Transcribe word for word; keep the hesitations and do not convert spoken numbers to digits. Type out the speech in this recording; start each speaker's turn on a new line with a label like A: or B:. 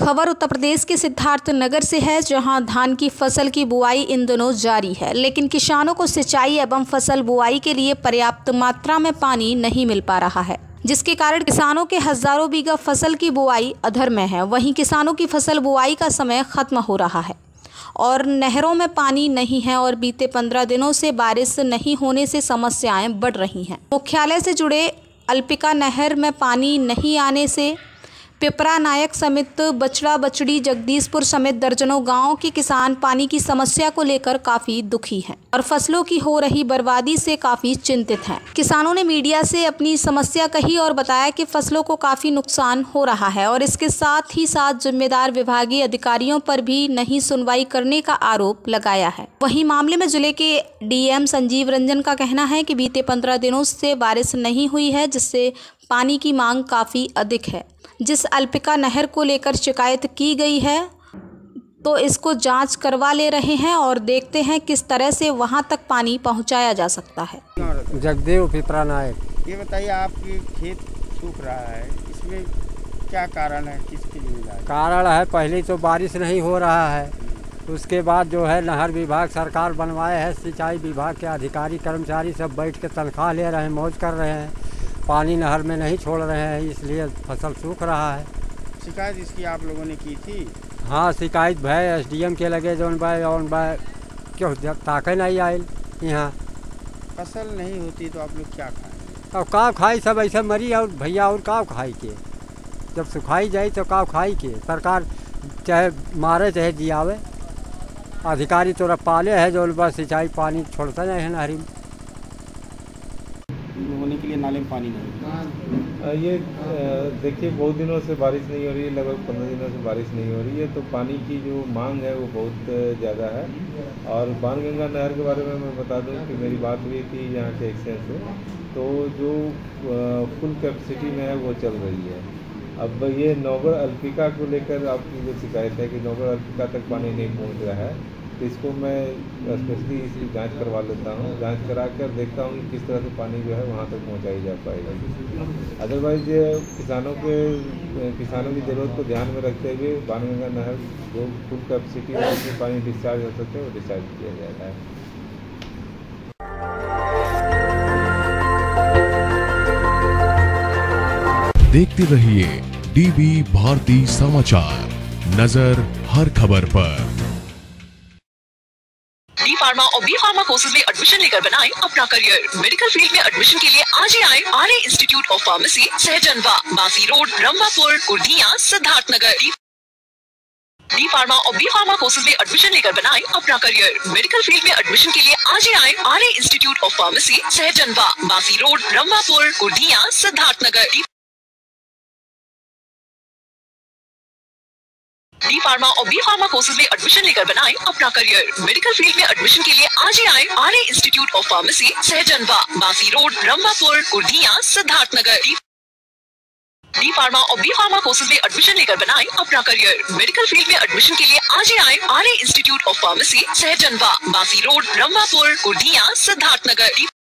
A: खबर उत्तर प्रदेश के सिद्धार्थनगर से है, जहां धान की फसल की बुआई इन दिनों जारी है, लेकिन किसानों को सिंचाई एवं फसल बुआई के लिए पर्याप्त मात्रा में पानी नहीं मिल पा रहा है, जिसके कारण किसानों के हजारों बीघा फसल की बुआई अधर में है। वहीं किसानों की फसल बुआई का समय खत्म हो रहा है और नहरों में पानी नहीं है और बीते पंद्रह दिनों से बारिश नहीं होने से समस्याएं बढ़ रही हैं। मुख्यालय से जुड़े अल्पिका नहर में पानी नहीं आने से पिपरा नायक समेत बछड़ा बछड़ी जगदीशपुर समेत दर्जनों गांवों के किसान पानी की समस्या को लेकर काफी दुखी हैं और फसलों की हो रही बर्बादी से काफी चिंतित हैं। किसानों ने मीडिया से अपनी समस्या कही और बताया कि फसलों को काफी नुकसान हो रहा है और इसके साथ ही साथ जिम्मेदार विभागीय अधिकारियों पर भी नहीं सुनवाई करने का आरोप लगाया है। वहीं मामले में जिले के डीएम संजीव रंजन का कहना है कि बीते पंद्रह दिनों से बारिश नहीं हुई है, जिससे पानी की मांग काफी अधिक है। जिस अल्पिका नहर को लेकर शिकायत की गई है तो इसको जांच करवा ले रहे हैं और देखते हैं किस तरह से वहां तक पानी पहुंचाया जा सकता है।
B: जगदेव पिपरा नायक,
C: ये बताइए, आपकी खेत सूख रहा है, इसमें क्या कारण है, किसके लिए?
B: कारण है पहले तो बारिश नहीं हो रहा है, उसके बाद जो है नहर विभाग सरकार बनवाए है, सिंचाई विभाग के अधिकारी कर्मचारी सब बैठ के तनख्वाह ले रहे हैं, मौज कर रहे हैं, पानी नहर में नहीं छोड़ रहे हैं, इसलिए फसल सूख रहा है।
C: शिकायत इसकी आप लोगों ने की थी?
B: हाँ, शिकायत भाई एसडीएम के लगे जौन भाई और भाई क्यों ताके नहीं आयल यहाँ।
C: फसल नहीं होती तो आप लोग क्या खाएं?
B: और काव खाई, सब ऐसे मरी और भैया और काव खाई के, जब सुखाई जाए तो काव खाई के। सरकार चाहे मारे चाहे जियावे, अधिकारी तो पाले है जो बस सिंचाई पानी छोड़ता नहीं है नहरी में।
C: होने के लिए नाले में पानी नहीं।
D: ये देखिए, बहुत दिनों से बारिश नहीं हो रही है, लगभग पंद्रह दिनों से बारिश नहीं हो रही है, तो पानी की जो मांग है वो बहुत ज़्यादा है। और बाणगंगा नहर के बारे में मैं बता दूं कि मेरी बात हुई थी यहाँ के एक्सचेंज से, तो जो फुल कैपेसिटी में है वो चल रही है। अब ये नौगढ़ अल्पिका को लेकर आपकी जो शिकायत है कि नौगढ़ अल्पिका तक पानी नहीं पहुँच रहा है, तो इसको मैं स्पेशली इसकी जांच करवा लेता हूँ। जांच करा कर देखता हूँ कि किस तरह से पानी जो है वहाँ तक पहुँचाई जा पाएगा। अदरवाइज किसानों के किसानों की ज़रूरत को ध्यान में रखते हुए बाणगंगा नहर जो फुल कैपेसिटी में जिसमें पानी डिस्चार्ज हो सकते हैं वो डिस्चार्ज किया जाता है।
E: देखते रहिए डीवी भारती समाचार, नजर हर खबर पर।
F: डी फार्मा और बी फार्मा कोर्सेज में एडमिशन लेकर बनाएं अपना करियर। मेडिकल फील्ड में एडमिशन के लिए आज ही आए R A institute of pharmacy, Sahjanwa, Basi road, Rambhapur, Kurdiya, Siddharthnagar. D pharma और बी फार्मा कोर्सेज में एडमिशन लेकर बनाएं अपना करियर। मेडिकल फील्ड में एडमिशन के लिए आज ही आए R A institute of pharmacy, Sahjanwa, Basi road, Rambhapur, Kurdiya, Siddharthnagar. D pharma और बी फार्मा कोर्सेज में एडमिशन लेकर बनाएं अपना करियर। मेडिकल फील्ड में एडमिशन के लिए आज ही आए R A institute of pharmacy, Sahjanwa, Basi road, Rambhapur, Kurdiya, Siddharthnagar. D pharma और बी फार्मा कोर्सेज में एडमिशन लेकर बनाएं अपना करियर। मेडिकल फील्ड में एडमिशन के लिए आज ही आए R A institute of pharmacy, Sahjanwa, Basi road, Rambhapur, Kurdiya, Siddharthnagar.